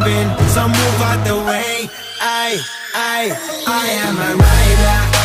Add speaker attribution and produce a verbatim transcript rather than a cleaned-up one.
Speaker 1: jumping, so move out the way. I, I, I am a rider.